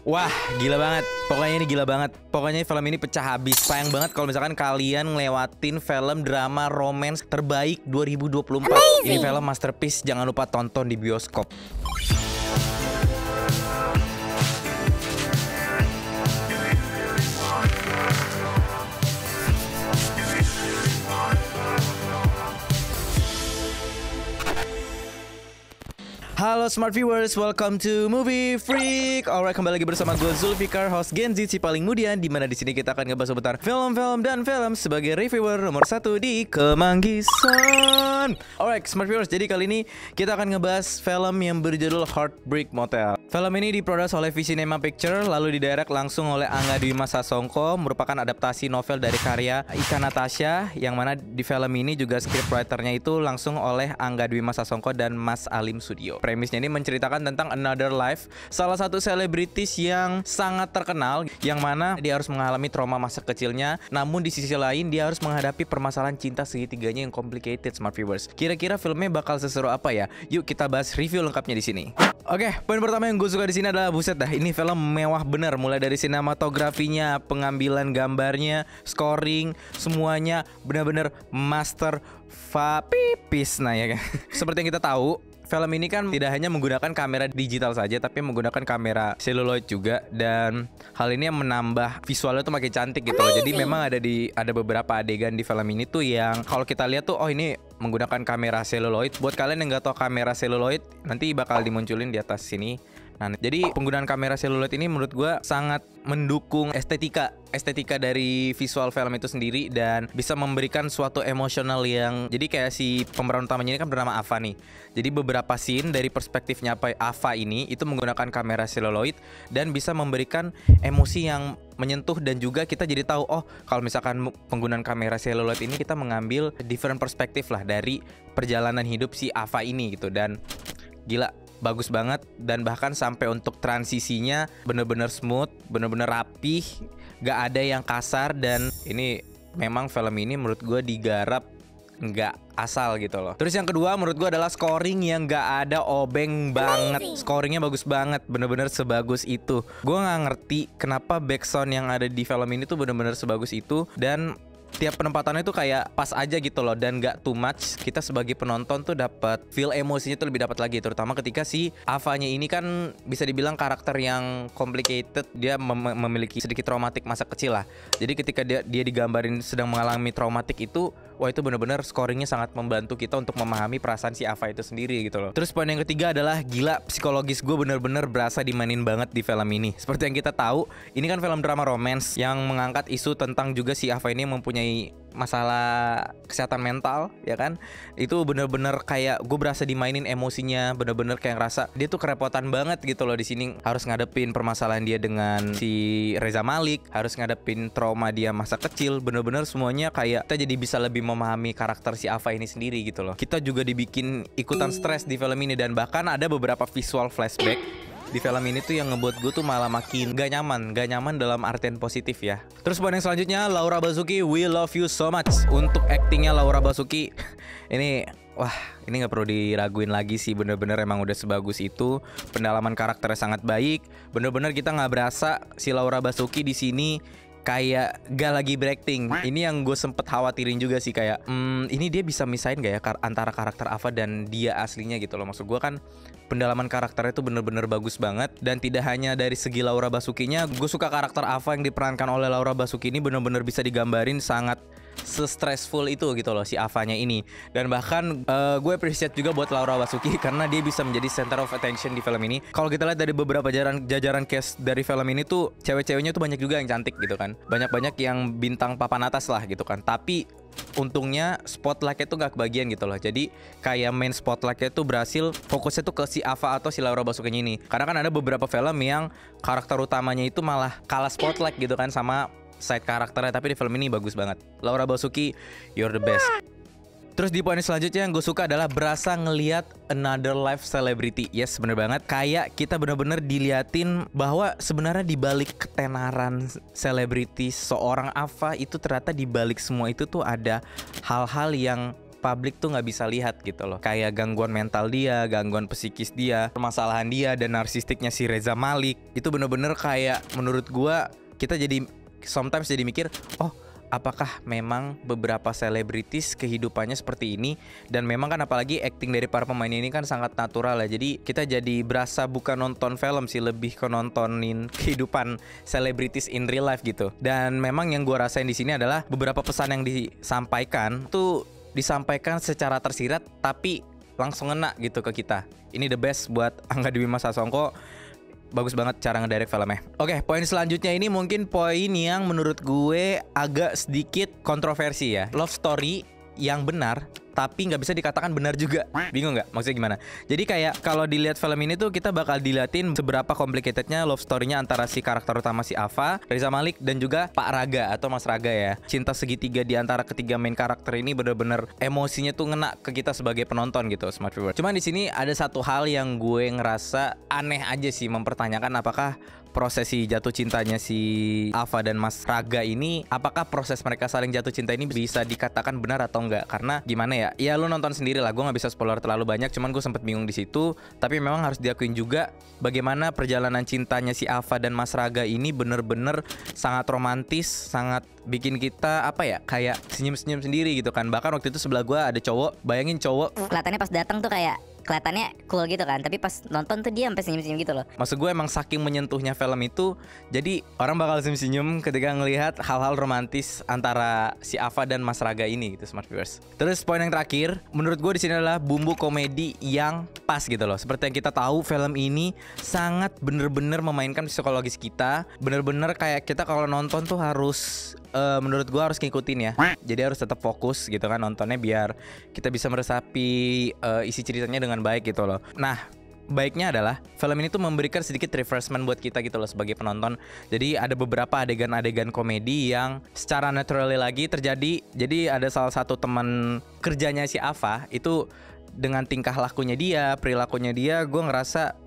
Wah, gila banget. Pokoknya ini gila banget. Pokoknya film ini pecah habis. Sayang banget kalau misalkan kalian ngelewatin film drama romance terbaik 2024. Ini film masterpiece, jangan lupa tonton di bioskop. Halo Smart Viewers, welcome to Movie Freak. Alright, kembali lagi bersama gue Zulfikar, host Gen Z si paling mudian. Dimana di sini kita akan ngebahas seputar film-film dan film sebagai reviewer nomor 1 di Kemanggisan. Alright, Smart Viewers, jadi kali ini kita akan ngebahas film yang berjudul Heartbreak Motel. Film ini diproduksi oleh V-Cinema Picture, lalu didirect langsung oleh Angga Dwi Mas Sasongko, merupakan adaptasi novel dari karya Ika Natasha, yang mana di film ini juga scriptwriternya itu langsung oleh Angga Dwi Mas Sasongko dan Mas Alim Sudio. Premisnya ini menceritakan tentang Another Life, salah satu selebritis yang sangat terkenal, yang mana dia harus mengalami trauma masa kecilnya, namun di sisi lain dia harus menghadapi permasalahan cinta segitiganya yang complicated. Smart Viewers, kira-kira filmnya bakal seseru apa ya? Yuk kita bahas review lengkapnya di sini. Oke, poin pertama yang gue suka di sini adalah buset dah, ini film mewah bener, mulai dari sinematografinya, pengambilan gambarnya, scoring, semuanya benar-benar master pipis. Nah ya kan, seperti yang kita tahu, film ini kan tidak hanya menggunakan kamera digital saja, tapi menggunakan kamera celluloid juga, dan hal ini yang menambah visualnya tuh makin cantik gitu loh. Jadi memang ada beberapa adegan di film ini tuh yang kalau kita lihat tuh, oh ini menggunakan kamera celluloid. Buat kalian yang nggak tahu kamera celluloid, nanti bakal dimunculin di atas sini. Nah, jadi penggunaan kamera celluloid ini menurut gue sangat mendukung estetika dari visual film itu sendiri, dan bisa memberikan suatu emosional yang, jadi kayak si pemeran utamanya ini kan bernama Ava nih. Jadi beberapa scene dari perspektifnya Ava ini itu menggunakan kamera celluloid dan bisa memberikan emosi yang menyentuh, dan juga kita jadi tahu, oh kalau misalkan penggunaan kamera celluloid ini kita mengambil different perspektif lah dari perjalanan hidup si Ava ini gitu. Dan gila, bagus banget, dan bahkan sampai untuk transisinya bener-bener smooth, bener-bener rapih, gak ada yang kasar. Dan ini memang film ini menurut gue digarap nggak asal gitu loh. Terus yang kedua menurut gue adalah scoring yang nggak ada obeng banget. Scoringnya bagus banget, bener-bener sebagus itu. Gue nggak ngerti kenapa backsound yang ada di film ini tuh bener-bener sebagus itu, dan tiap penempatannya tuh kayak pas aja gitu loh, dan gak too much. Kita sebagai penonton tuh dapat feel emosinya tuh lebih dapat lagi, terutama ketika si Avanya ini kan bisa dibilang karakter yang complicated. Dia memiliki sedikit traumatik masa kecil lah. Jadi ketika dia digambarin sedang mengalami traumatik itu, wah itu bener-bener scoringnya sangat membantu kita untuk memahami perasaan si Ava itu sendiri gitu loh. Terus poin yang ketiga adalah gila, psikologis gue bener-bener berasa dimainin banget di film ini. Seperti yang kita tahu, ini kan film drama romance yang mengangkat isu tentang juga si Ava ini mempunyai masalah kesehatan mental, ya kan. Itu bener-bener kayak gue berasa dimainin emosinya, bener-bener kayak ngerasa dia tuh kerepotan banget gitu loh di sini. Harus ngadepin permasalahan dia dengan si Reza Malik, harus ngadepin trauma dia masa kecil. Bener-bener semuanya kayak kita jadi bisa lebih memahami karakter si Ava ini sendiri gitu loh. Kita juga dibikin ikutan stres di film ini, dan bahkan ada beberapa visual flashback di film ini tuh yang ngebuat gue tuh malah makin gak nyaman dalam artian positif ya. Terus poin yang selanjutnya, Laura Basuki, we love you so much. Untuk actingnya Laura Basuki ini, wah ini gak perlu diraguin lagi sih, bener-bener emang udah sebagus itu. Pendalaman karakternya sangat baik, bener-bener kita gak berasa si Laura Basuki di sini kayak gak lagi berakting. Ini yang gue sempet khawatirin juga sih, kayak ini dia bisa misahin gak ya antara karakter Ava dan dia aslinya gitu loh. Maksud gue kan pendalaman karakternya itu bener-bener bagus banget. Dan tidak hanya dari segi Laura Basukinya, gue suka karakter Ava yang diperankan oleh Laura Basuki ini bener-bener bisa digambarin sangat se-stressful itu gitu loh si Avanya ini. Dan bahkan gue appreciate juga buat Laura Basuki karena dia bisa menjadi center of attention di film ini. Kalau kita lihat dari beberapa jajaran cast dari film ini tuh, cewek-ceweknya tuh banyak juga yang cantik gitu kan. Banyak-banyak yang bintang papan atas lah gitu kan. Tapi untungnya spotlightnya tuh gak kebagian gitu loh. Jadi kayak main spotlightnya tuh berhasil fokusnya tuh ke si Ava atau si Laura Basuki ini. Karena kan ada beberapa film yang karakter utamanya itu malah kalah spotlight gitu kan sama side karakternya, tapi di film ini bagus banget. Laura Basuki, you're the best. Terus di poin selanjutnya yang gue suka adalah berasa ngelihat another life celebrity. Yes, bener banget. Kayak kita bener-bener diliatin bahwa sebenarnya di balik ketenaran selebriti seorang Ava itu, ternyata di balik semua itu tuh ada hal-hal yang publik tuh nggak bisa lihat gitu loh. Kayak gangguan mental dia, gangguan psikis dia, permasalahan dia, dan narsistiknya si Reza Malik. Itu bener-bener kayak menurut gua kita jadi sometimes jadi mikir, oh apakah memang beberapa selebritis kehidupannya seperti ini? Dan memang kan apalagi acting dari para pemain ini kan sangat natural ya. Jadi kita jadi berasa bukan nonton film sih, lebih ke nontonin kehidupan selebritis in real life gitu. Dan memang yang gua rasain di sini adalah beberapa pesan yang disampaikan tuh disampaikan secara tersirat tapi langsung ngena gitu ke kita. Ini the best buat Angga Dwi Mas Sasongko. Bagus banget cara ngedirect filmnya. Oke, poin selanjutnya ini mungkin poin yang menurut gue agak sedikit kontroversi ya. Love story yang benar tapi nggak bisa dikatakan benar juga. Bingung nggak? Maksudnya gimana? Jadi kayak kalau dilihat film ini tuh kita bakal diliatin seberapa complicatednya love story-nya antara si karakter utama si Ava, Reza Malik, dan juga Pak Raga atau Mas Raga ya. Cinta segitiga di antara ketiga main karakter ini bener-bener emosinya tuh ngena ke kita sebagai penonton gitu, Smart Viewer. Cuman di sini ada satu hal yang gue ngerasa aneh aja sih, mempertanyakan apakah prosesi jatuh cintanya si Ava dan Mas Raga ini, apakah proses mereka saling jatuh cinta ini bisa dikatakan benar atau enggak? Karena gimana ya? Ya lu nonton sendiri lah, gue nggak bisa spoiler terlalu banyak. Cuman gue sempet bingung di situ. Tapi memang harus diakuin juga bagaimana perjalanan cintanya si Ava dan Mas Raga ini bener-bener sangat romantis, sangat bikin kita apa ya, kayak senyum-senyum sendiri gitu kan. Bahkan waktu itu sebelah gue ada cowok, bayangin cowok Kelihatannya pas datang tuh kayak kelihatannya cool gitu kan, tapi pas nonton tuh dia sampai senyum-senyum gitu loh. Maksud gue emang saking menyentuhnya film itu, jadi orang bakal senyum-senyum ketika ngelihat hal-hal romantis antara si Ava dan Mas Raga ini gitu, Smart Viewers. Terus poin yang terakhir, menurut gue di sini adalah bumbu komedi yang pas gitu loh. Seperti yang kita tahu, film ini sangat bener-bener memainkan psikologis kita. Bener-bener kayak kita kalau nonton tuh harus menurut gue harus ngikutin ya. Jadi harus tetap fokus gitu kan nontonnya, biar kita bisa meresapi isi ceritanya dengan baik gitu loh. Nah, baiknya adalah film ini tuh memberikan sedikit refreshment buat kita gitu loh sebagai penonton. Jadi ada beberapa adegan-adegan komedi yang secara naturally lagi terjadi. Jadi ada salah satu teman kerjanya si Ava itu, dengan tingkah lakunya dia, perilakunya dia, gue ngerasa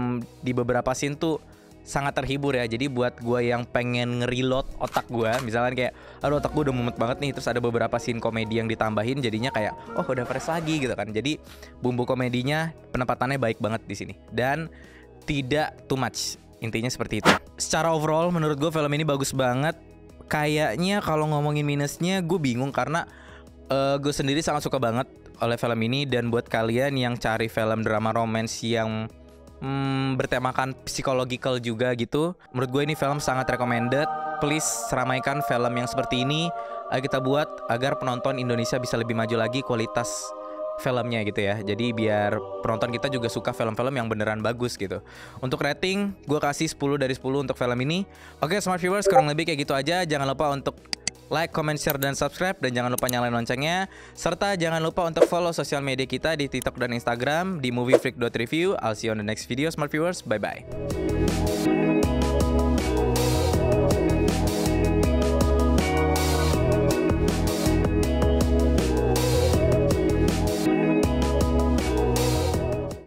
di beberapa scene tuh sangat terhibur ya. Jadi buat gue yang pengen nge-reload otak gue, misalkan kayak aduh otak gue udah mumet banget nih, terus ada beberapa scene komedi yang ditambahin, jadinya kayak oh udah fresh lagi gitu kan. Jadi bumbu komedinya, penempatannya baik banget di sini dan tidak too much. Intinya seperti itu. Secara overall menurut gue film ini bagus banget. Kayaknya kalau ngomongin minusnya gue bingung karena gue sendiri sangat suka banget oleh film ini. Dan buat kalian yang cari film drama romance yang bertemakan psikologikal juga gitu, menurut gue ini film sangat recommended. Please ramaikan film yang seperti ini. Ayo kita buat agar penonton Indonesia bisa lebih maju lagi kualitas filmnya gitu ya. Jadi biar penonton kita juga suka film-film yang beneran bagus gitu. Untuk rating gue kasih 10 dari 10 untuk film ini. Oke, Smart Viewers, kurang lebih kayak gitu aja. Jangan lupa untuk like, comment, share, dan subscribe. Dan jangan lupa nyalain loncengnya. Serta jangan lupa untuk follow sosial media kita di TikTok dan Instagram di moviefreak.review. I'll see you on the next video, Smart Viewers. Bye-bye.